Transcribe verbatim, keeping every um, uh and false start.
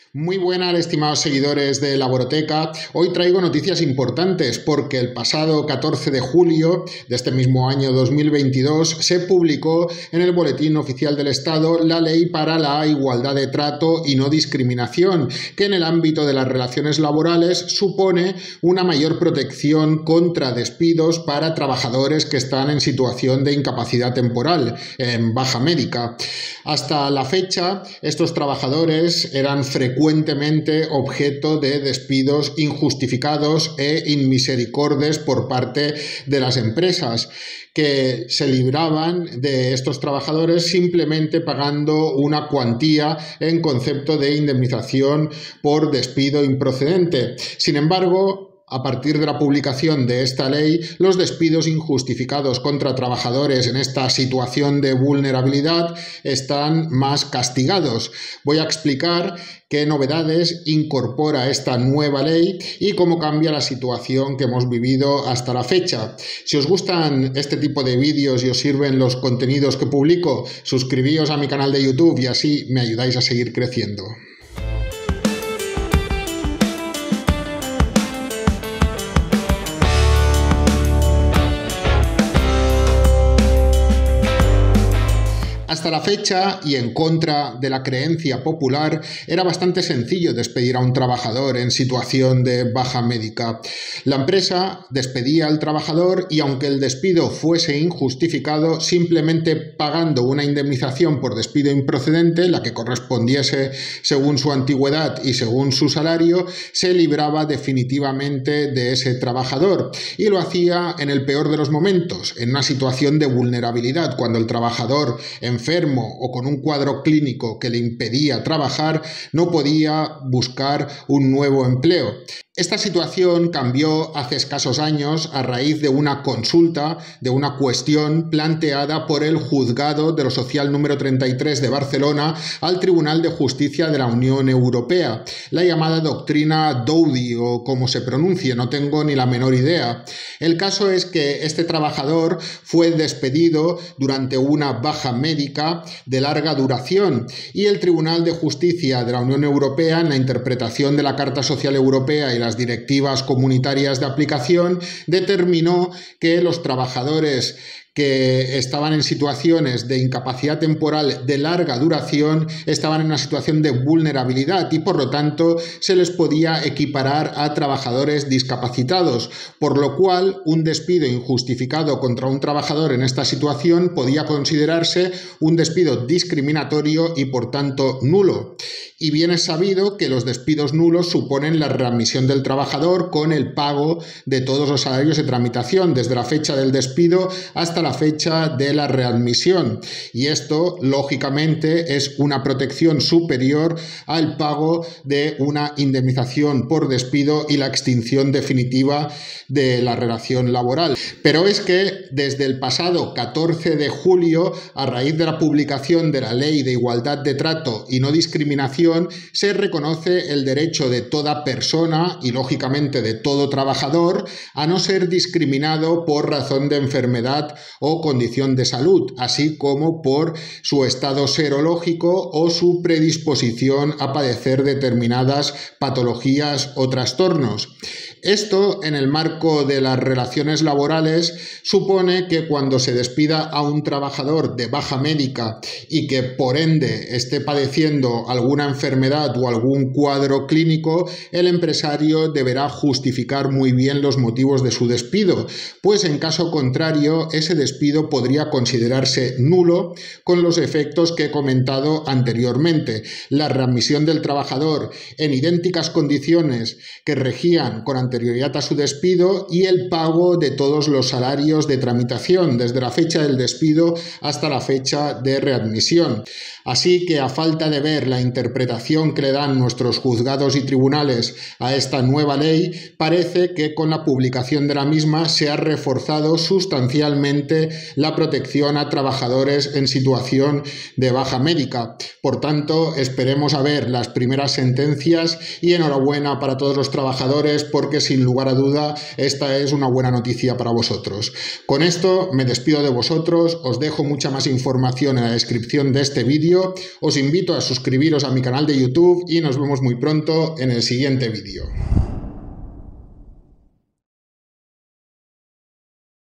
Muy buenas, estimados seguidores de Laboroteca. Hoy traigo noticias importantes porque el pasado catorce de julio de este mismo año dos mil veintidós se publicó en el Boletín Oficial del Estado la Ley para la Igualdad de Trato y No Discriminación, que en el ámbito de las relaciones laborales supone una mayor protección contra despidos para trabajadores que están en situación de incapacidad temporal, en baja médica. Hasta la fecha, estos trabajadores eran frecuentemente objeto de despidos injustificados e inmisericordes por parte de las empresas, que se libraban de estos trabajadores simplemente pagando una cuantía en concepto de indemnización por despido improcedente. Sin embargo, a partir de la publicación de esta ley, los despidos injustificados contra trabajadores en esta situación de vulnerabilidad están más castigados. Voy a explicar qué novedades incorpora esta nueva ley y cómo cambia la situación que hemos vivido hasta la fecha. Si os gustan este tipo de vídeos y os sirven los contenidos que publico, suscribíos a mi canal de YouTube y así me ayudáis a seguir creciendo. Hasta la fecha, y en contra de la creencia popular, era bastante sencillo despedir a un trabajador en situación de baja médica. La empresa despedía al trabajador y, aunque el despido fuese injustificado, simplemente pagando una indemnización por despido improcedente, la que correspondiese según su antigüedad y según su salario, se libraba definitivamente de ese trabajador. Y lo hacía en el peor de los momentos, en una situación de vulnerabilidad, cuando el trabajador enfermo o con un cuadro clínico que le impedía trabajar no podía buscar un nuevo empleo. Esta situación cambió hace escasos años a raíz de una consulta, de una cuestión planteada por el Juzgado de lo Social número treinta y tres de Barcelona al Tribunal de Justicia de la Unión Europea, la llamada doctrina Doudy, o como se pronuncie, no tengo ni la menor idea. El caso es que este trabajador fue despedido durante una baja médica de larga duración y el Tribunal de Justicia de la Unión Europea, en la interpretación de la Carta Social Europea y las directivas comunitarias de aplicación, determinó que los trabajadores que estaban en situaciones de incapacidad temporal de larga duración estaban en una situación de vulnerabilidad y, por lo tanto, se les podía equiparar a trabajadores discapacitados, por lo cual un despido injustificado contra un trabajador en esta situación podía considerarse un despido discriminatorio y, por tanto, nulo. Y bien es sabido que los despidos nulos suponen la readmisión del trabajador con el pago de todos los salarios de tramitación, desde la fecha del despido hasta la fecha de la readmisión, y esto lógicamente es una protección superior al pago de una indemnización por despido y la extinción definitiva de la relación laboral. Pero es que desde el pasado catorce de julio, a raíz de la publicación de la Ley de Igualdad de Trato y No Discriminación, se reconoce el derecho de toda persona y lógicamente de todo trabajador a no ser discriminado por razón de enfermedad o condición de salud, así como por su estado serológico o su predisposición a padecer determinadas patologías o trastornos. Esto, en el marco de las relaciones laborales, supone que cuando se despida a un trabajador de baja médica y que por ende esté padeciendo alguna enfermedad o algún cuadro clínico, el empresario deberá justificar muy bien los motivos de su despido, pues en caso contrario ese despido podría considerarse nulo con los efectos que he comentado anteriormente: la readmisión del trabajador en idénticas condiciones que regían con anterioridad a su despido y el pago de todos los salarios de tramitación desde la fecha del despido hasta la fecha de readmisión. Así que, a falta de ver la interpretación que le dan nuestros juzgados y tribunales a esta nueva ley, parece que con la publicación de la misma se ha reforzado sustancialmente igualmente la protección a trabajadores en situación de baja médica. Por tanto, esperemos a ver las primeras sentencias y enhorabuena para todos los trabajadores, porque sin lugar a duda esta es una buena noticia para vosotros. Con esto me despido de vosotros, os dejo mucha más información en la descripción de este vídeo, os invito a suscribiros a mi canal de YouTube y nos vemos muy pronto en el siguiente vídeo.